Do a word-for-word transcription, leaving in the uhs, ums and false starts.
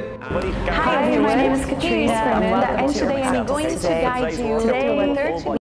Hi, my name is Katrina, and today I'm going to guide you through a thirteen